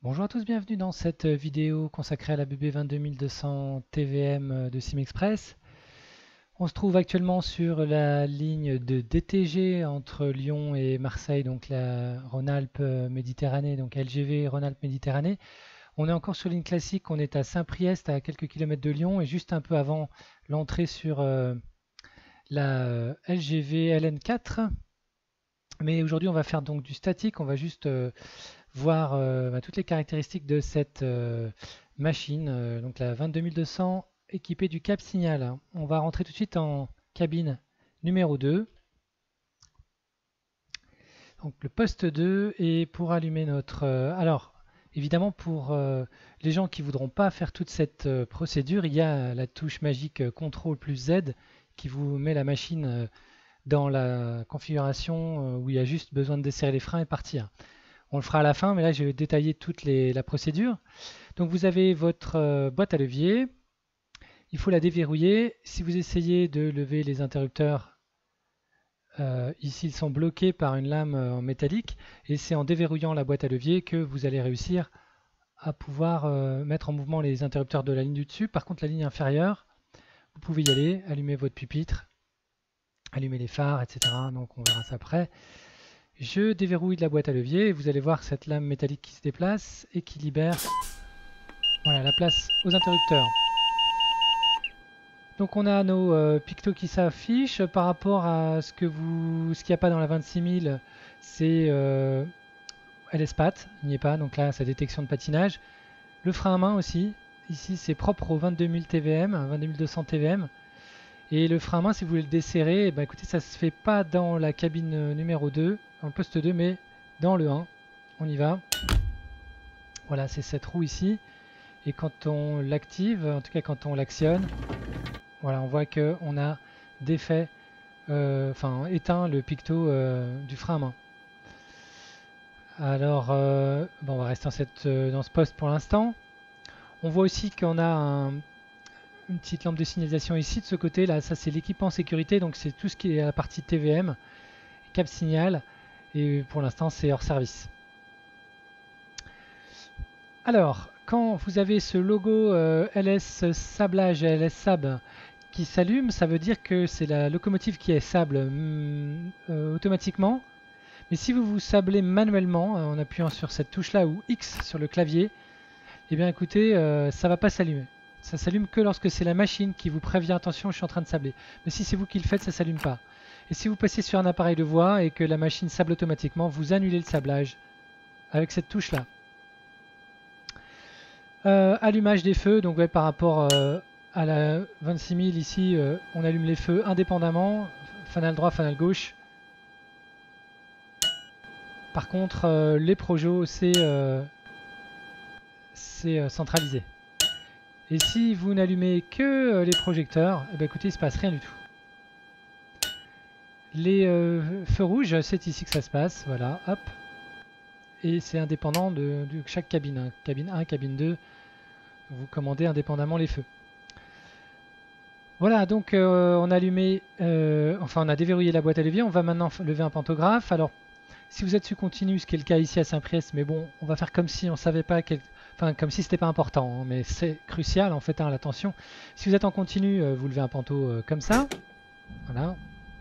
Bonjour à tous, bienvenue dans cette vidéo consacrée à la BB 22200 TVM de SimExpress. On se trouve actuellement sur la ligne de DTG entre Lyon et Marseille, donc la Rhône-Alpes Méditerranée, donc LGV Rhône-Alpes Méditerranée. On est encore sur ligne classique, on est à Saint-Priest, à quelques kilomètres de Lyon, et juste un peu avant l'entrée sur la LGV LN4. Mais aujourd'hui, on va faire donc du statique, on va juste voir toutes les caractéristiques de cette machine, donc la 22200 équipée du cap signal. On va rentrer tout de suite en cabine numéro 2. Donc le poste 2 et pour allumer notre... alors évidemment pour les gens qui voudront pas faire toute cette procédure, il y a la touche magique CTRL plus Z qui vous met la machine dans la configuration où il y a juste besoin de desserrer les freins et partir. On le fera à la fin, mais là je vais détailler toute la procédure. Donc vous avez votre boîte à levier, il faut la déverrouiller. Si vous essayez de lever les interrupteurs, ici ils sont bloqués par une lame en métallique, et c'est en déverrouillant la boîte à levier que vous allez réussir à pouvoir mettre en mouvement les interrupteurs de la ligne du dessus. Par contre la ligne inférieure, vous pouvez y aller, allumer votre pupitre, allumer les phares, etc. Donc on verra ça après. Je déverrouille la boîte à levier et vous allez voir cette lame métallique qui se déplace et qui libère voilà, la place aux interrupteurs. Donc on a nos pictos qui s'affichent par rapport à ce qu'il n'y a pas dans la 26000, c'est LS-Pat, il n'y est pas, donc là c'est détection de patinage. Le frein à main aussi, ici c'est propre au 22000 TVM, 22200 TVM. Et le frein à main, si vous voulez le desserrer, eh ben, écoutez, ça se fait pas dans la cabine numéro 2, dans le poste 2, mais dans le 1. On y va. Voilà, c'est cette roue ici. Et quand on l'active, en tout cas quand on l'actionne, voilà, on voit qu'on a défait, éteint le picto du frein à main. Alors, bon, on va rester dans ce poste pour l'instant. On voit aussi qu'on a une petite lampe de signalisation ici de ce côté là, ça c'est l'équipement sécurité, donc c'est tout ce qui est à la partie TVM, cap signal, et pour l'instant c'est hors service. Alors quand vous avez ce logo LS sablage et LS sab qui s'allume, ça veut dire que c'est la locomotive qui est sable automatiquement, mais si vous vous sablez manuellement en appuyant sur cette touche là ou X sur le clavier, eh bien écoutez, ça va pas s'allumer. Ça s'allume que lorsque c'est la machine qui vous prévient attention, je suis en train de sabler. Mais si c'est vous qui le faites, ça s'allume pas. Et si vous passez sur un appareil de voix et que la machine sable automatiquement, vous annulez le sablage avec cette touche là. Allumage des feux, donc ouais, par rapport à la 26000 ici, on allume les feux indépendamment, fanal droit, fanal gauche. Par contre, les projos, c'est centralisé. Et si vous n'allumez que les projecteurs, eh ben écoutez, il ne se passe rien du tout. Les feux rouges, c'est ici que ça se passe, voilà, hop. Et c'est indépendant de chaque cabine, hein. Cabine 1, cabine 2, vous commandez indépendamment les feux. Voilà, donc on a allumé, on a déverrouillé la boîte à levier, on va maintenant lever un pantographe. Alors, si vous êtes sur continu, ce qui est le cas ici à Saint-Priest, mais bon, on va faire comme si on savait pas enfin, comme si c'était pas important, hein, mais c'est crucial en fait, hein, l'attention. Si vous êtes en continu, vous levez un panto comme ça. Voilà.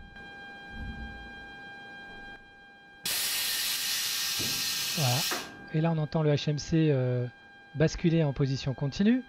Voilà. Et là, on entend le HMC basculer en position continue.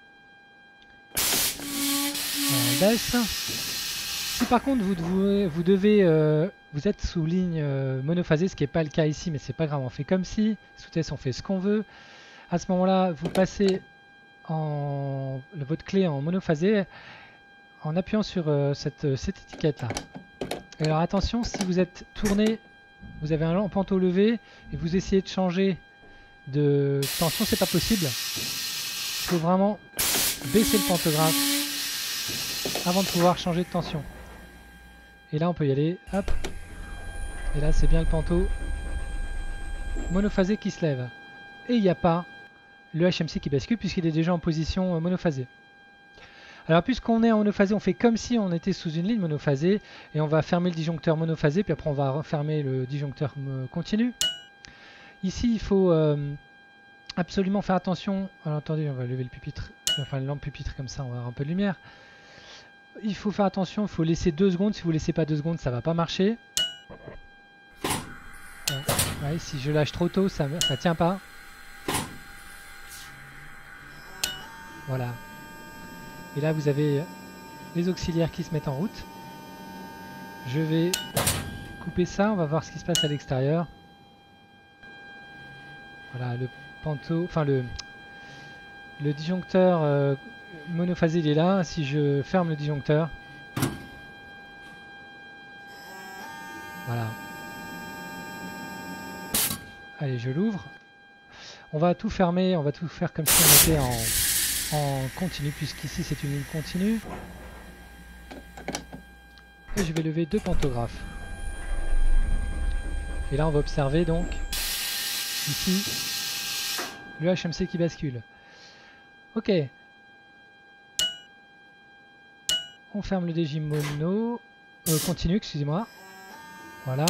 On baisse. Si par contre vous êtes sous ligne monophasée, ce qui n'est pas le cas ici, mais c'est pas grave, on fait comme si. Sous test, on fait ce qu'on veut. À ce moment-là, vous passez votre clé en monophasé en appuyant sur cette étiquette là. Alors attention, si vous êtes tourné, vous avez un panneau levé et vous essayez de changer de tension, c'est pas possible. Il faut vraiment baisser le pantographe avant de pouvoir changer de tension. Et là on peut y aller, hop. Et là c'est bien le panto monophasé qui se lève. Et il n'y a pas le HMC qui bascule puisqu'il est déjà en position monophasée. Alors puisqu'on est en monophasé, on fait comme si on était sous une ligne monophasée et on va fermer le disjoncteur monophasé, puis après on va refermer le disjoncteur continu. Ici il faut absolument faire attention. Alors attendez, on va lever le pupitre, enfin la lampe pupitre comme ça, on va avoir un peu de lumière. Il faut faire attention, il faut laisser 2 secondes. Si vous laissez pas 2 secondes, ça va pas marcher. Ouais, si je lâche trop tôt, ça tient pas. Voilà. Et là, vous avez les auxiliaires qui se mettent en route. Je vais couper ça, on va voir ce qui se passe à l'extérieur. Voilà, le panto, enfin le disjoncteur monophasé il est là. Si je ferme le disjoncteur, voilà. Allez, je l'ouvre. On va tout fermer, on va tout faire comme si on était en continu, puisqu'ici c'est une ligne continue. Et je vais lever 2 pantographes. Et là on va observer donc ici le HMC qui bascule. Ok. On ferme le DJ mono. Continu, excusez-moi. Voilà.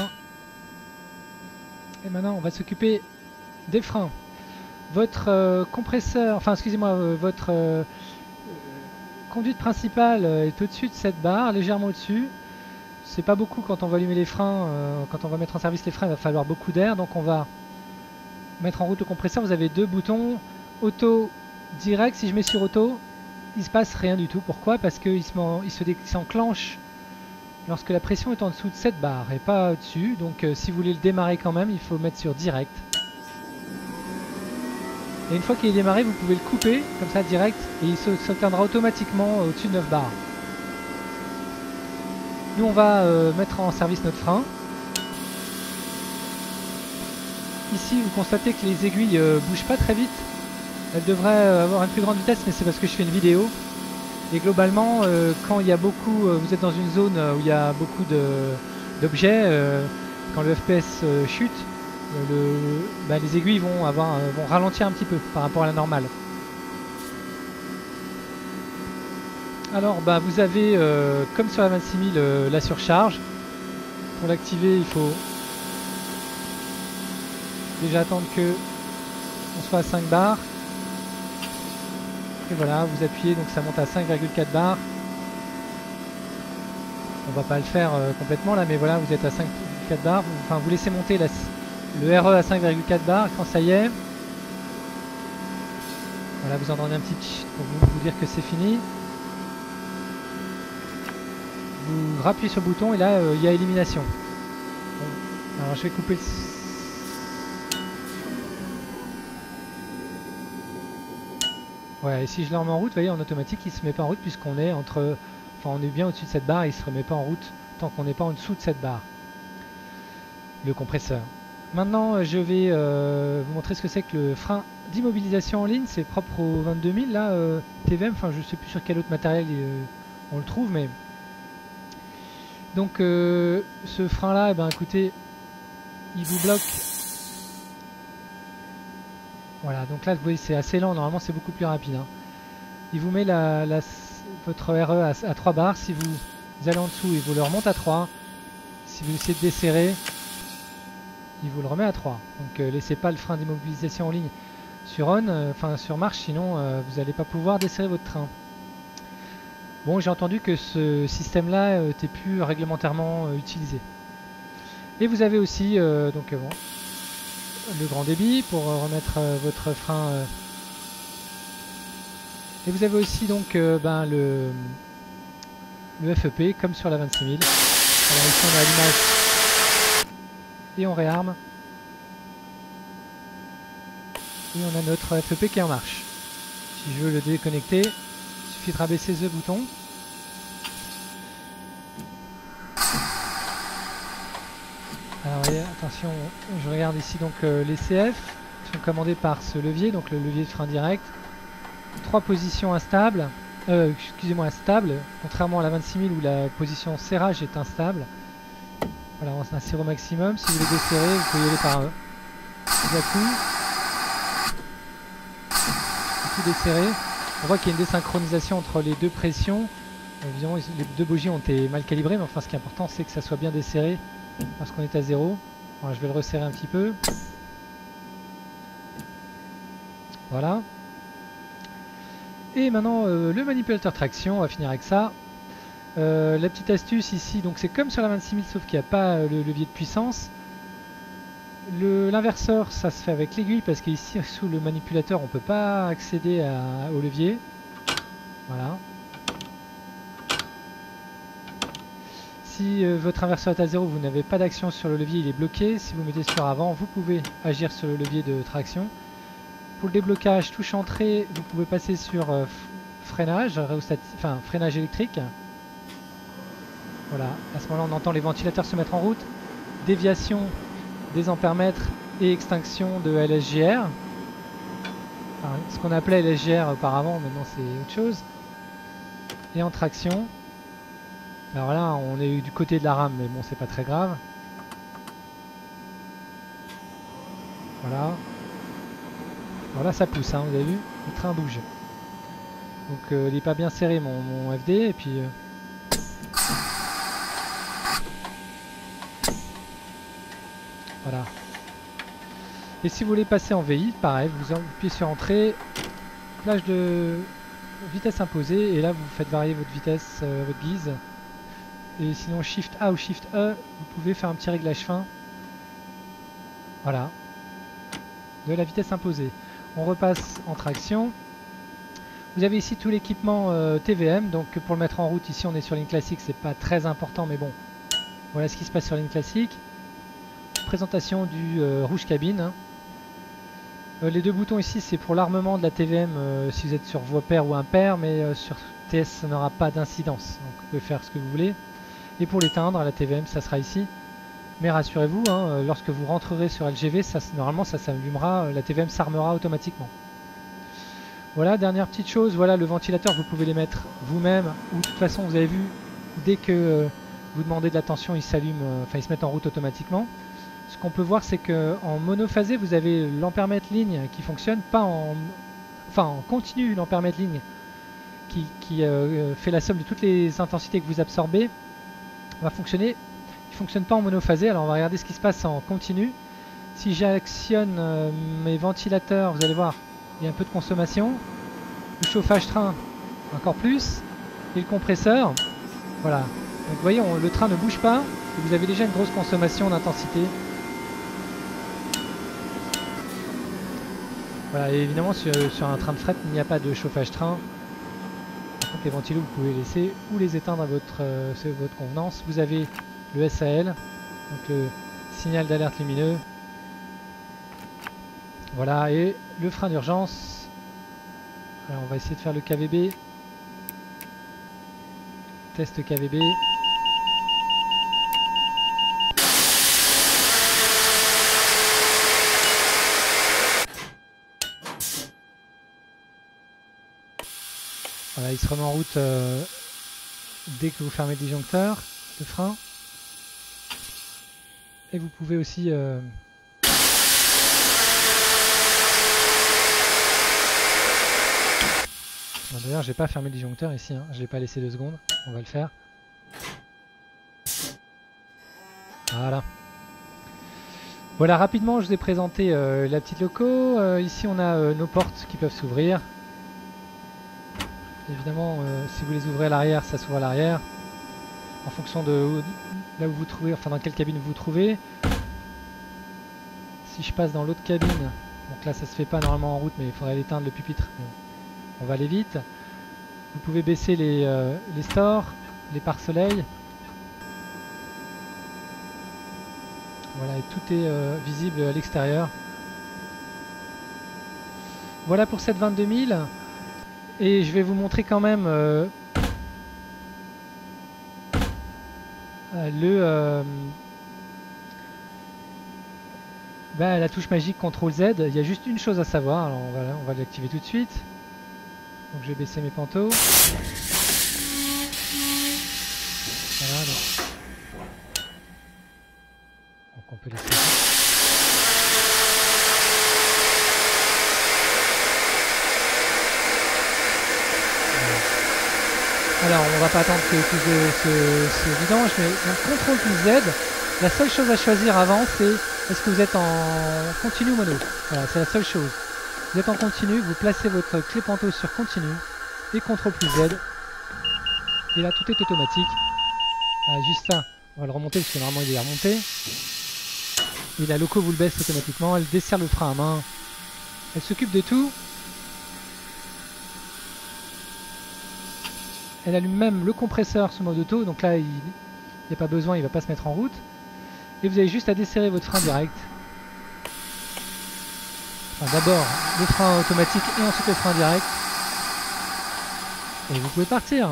Et maintenant on va s'occuper des freins. Votre compresseur, enfin excusez-moi, votre conduite principale est au-dessus de cette barre, légèrement au-dessus. C'est pas beaucoup quand on va allumer les freins, quand on va mettre en service les freins, il va falloir beaucoup d'air. Donc on va mettre en route le compresseur. Vous avez 2 boutons, auto, direct. Si je mets sur auto, il se passe rien du tout. Pourquoi? Parce qu'il s'enclenche lorsque la pression est en dessous de cette barre et pas au-dessus. Donc si vous voulez le démarrer quand même, il faut mettre sur direct. Et une fois qu'il est démarré, vous pouvez le couper comme ça direct et il s'éteindra automatiquement au-dessus de 9 barres. Nous on va mettre en service notre frein. Ici vous constatez que les aiguilles bougent pas très vite. Elles devraient avoir une plus grande vitesse, mais c'est parce que je fais une vidéo. Et globalement, quand il y a beaucoup, vous êtes dans une zone où il y a beaucoup d'objets, quand le FPS chute, les aiguilles vont ralentir un petit peu par rapport à la normale. Alors vous avez, comme sur la 26000, la surcharge. Pour l'activer, il faut déjà attendre que on soit à 5 bars. Et voilà, vous appuyez, donc ça monte à 5,4 bars. On va pas le faire complètement là, mais voilà, vous êtes à 5,4 bars. Enfin, vous laissez monter le RE à 5,4 bars. Quand ça y est, voilà, vous entendez un petit tch pour vous dire que c'est fini. Vous rappuyez sur le bouton et là il y a élimination. Bon, alors je vais couper le... Ouais, et si je le remets en route, vous voyez, en automatique il se met pas en route puisqu'on est entre... Enfin on est bien au-dessus de cette barre et il se remet pas en route tant qu'on n'est pas en dessous de cette barre. Le compresseur. Maintenant je vais vous montrer ce que c'est que le frein d'immobilisation en ligne. C'est propre au 22000 là, TVM, enfin je sais plus sur quel autre matériel on le trouve, mais... Donc ce frein là, écoutez, il vous bloque. Voilà, donc là vous voyez c'est assez lent, normalement c'est beaucoup plus rapide. Hein. Il vous met votre RE à 3 bars. Si vous allez en dessous, il vous le remonte à 3. Si vous essayez de desserrer, il vous le remet à 3. Donc laissez pas le frein d'immobilisation en ligne sur on, enfin sur marche, sinon vous n'allez pas pouvoir desserrer votre train. Bon, j'ai entendu que ce système-là n'était plus réglementairement utilisé. Et vous avez aussi le grand débit pour remettre votre frein. Et vous avez aussi donc le FEP comme sur la 26000. Alors ici on a l'image et on réarme. Et on a notre FEP qui est en marche. Si je veux le déconnecter, il suffit de rabaisser ce bouton. Alors voyez, attention, je regarde ici donc les CF sont commandés par ce levier, donc le levier de frein direct. 3 positions instables, excusez-moi instables, contrairement à la 26000 où la position serrage est instable. Voilà, on a un serrure maximum. Si vous voulez desserrer, vous pouvez y aller par tout desserrer. On voit qu'il y a une désynchronisation entre les deux pressions. Évidemment, les 2 bougies ont été mal calibrées, mais enfin ce qui est important c'est que ça soit bien desserré lorsqu'on est à 0. Voilà, je vais le resserrer un petit peu. Voilà. Et maintenant le manipulateur traction, on va finir avec ça. La petite astuce ici, donc c'est comme sur la 26000 sauf qu'il n'y a pas le levier de puissance. L'inverseur ça se fait avec l'aiguille parce qu'ici sous le manipulateur on ne peut pas accéder au levier. Voilà. Si votre inverseur est à 0, vous n'avez pas d'action sur le levier, il est bloqué. Si vous mettez sur avant, vous pouvez agir sur le levier de traction. Pour le déblocage, touche entrée, vous pouvez passer sur freinage, freinage électrique. Voilà, à ce moment-là, on entend les ventilateurs se mettre en route. Déviation des ampères-mètres et extinction de LSGR. Enfin, ce qu'on appelait LSGR auparavant, maintenant c'est autre chose. Et en traction. Alors là, on est du côté de la rame, mais bon, c'est pas très grave. Voilà. Alors là, ça pousse, hein, vous avez vu, le train bouge. Donc il n'est pas bien serré mon FD, et puis... voilà. Et si vous voulez passer en VI, pareil, vous appuyez sur entrée, plage de vitesse imposée, et là vous faites varier votre vitesse, votre guise. Et sinon Shift A ou Shift E, vous pouvez faire un petit réglage fin. Voilà. De la vitesse imposée. On repasse en traction. Vous avez ici tout l'équipement TVM, donc pour le mettre en route, ici on est sur ligne classique, c'est pas très important, mais bon, voilà ce qui se passe sur ligne classique. Présentation du rouge cabine. Hein. Les deux boutons ici, c'est pour l'armement de la TVM si vous êtes sur voie paire ou impair, mais sur TS, ça n'aura pas d'incidence, donc vous pouvez faire ce que vous voulez. Et pour l'éteindre, à la TVM, ça sera ici. Mais rassurez-vous, hein, lorsque vous rentrerez sur LGV, normalement ça s'allumera, la TVM s'armera automatiquement. Voilà, dernière petite chose, voilà le ventilateur, vous pouvez les mettre vous-même, ou de toute façon vous avez vu, dès que vous demandez de la tension, ils s'allument, enfin ils se mettent en route automatiquement. Ce qu'on peut voir, c'est qu'en monophasé, vous avez l'ampèremètre ligne qui fonctionne, pas en... Enfin en continu, l'ampèremètre ligne qui fait la somme de toutes les intensités que vous absorbez, va fonctionner. Il ne fonctionne pas en monophasé, alors on va regarder ce qui se passe en continu. Si j'actionne mes ventilateurs, vous allez voir, il y a un peu de consommation. Le chauffage train, encore plus. Et le compresseur, voilà. Donc vous voyez, le train ne bouge pas, et vous avez déjà une grosse consommation d'intensité. Voilà, et évidemment sur un train de fret, il n'y a pas de chauffage train. Par contre, les ventilos, vous pouvez les laisser ou les éteindre à votre convenance. Vous avez le SAL, donc le signal d'alerte lumineux. Voilà, et le frein d'urgence. Alors on va essayer de faire le KVB. Test KVB. Voilà, il se remet en route dès que vous fermez le disjoncteur de frein. Et vous pouvez aussi... D'ailleurs, j'ai pas fermé le disjoncteur ici, hein. Je l'ai pas laissé 2 secondes. On va le faire. Voilà. Voilà, rapidement, je vous ai présenté la petite loco. Ici, on a nos portes qui peuvent s'ouvrir. Évidemment, si vous les ouvrez à l'arrière, ça s'ouvre à l'arrière. En fonction de là où vous vous trouvez, enfin dans quelle cabine vous vous trouvez. Si je passe dans l'autre cabine, donc là ça se fait pas normalement en route, mais il faudrait l'éteindre le pupitre. On va aller vite. Vous pouvez baisser les stores, les pare-soleil. Voilà, et tout est visible à l'extérieur. Voilà pour cette 22000. Et je vais vous montrer quand même la touche magique CTRL Z. Il y a juste une chose à savoir, alors on va l'activer tout de suite. Donc je vais baisser mes pantos. Voilà, donc on peut laisser. Alors on va pas attendre que tout se vidange, mais donc CTRL plus Z, la seule chose à choisir avant c'est est-ce que vous êtes en continu ou mono. Voilà, c'est la seule chose. Vous êtes en continu, vous placez votre clé panto sur continu et CTRL plus Z. Et là tout est automatique. Ah, juste ça, on va le remonter parce que normalement il est remonté. Et la loco vous le baisse automatiquement, elle desserre le frein à main. Elle s'occupe de tout. Elle allume même le compresseur sous mode auto, donc là il n'y a pas besoin, il ne va pas se mettre en route. Et vous avez juste à desserrer votre frein direct. Enfin, d'abord le frein automatique et ensuite le frein direct. Et vous pouvez partir.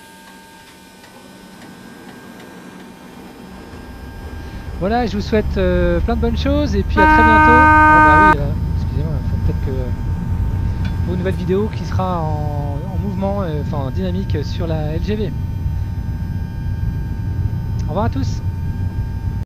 Voilà, je vous souhaite plein de bonnes choses et puis à très bientôt. Ah bah oui, excusez-moi, il faut peut-être que pour une nouvelle vidéo qui sera en mouvement, enfin en dynamique sur la LGV. Au revoir à tous.